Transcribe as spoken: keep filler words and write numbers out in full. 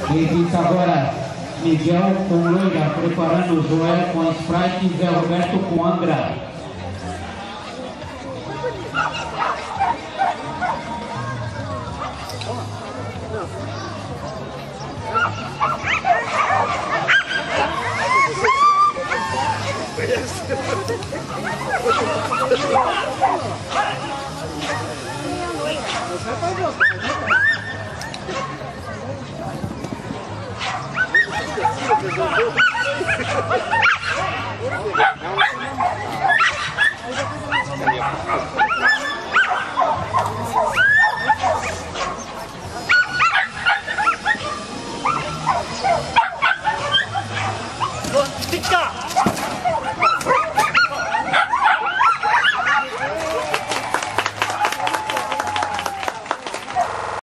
Existe agora Miguel com Loira, preparando o Joel com Sprite e Zé Roberto com Angra. Yes.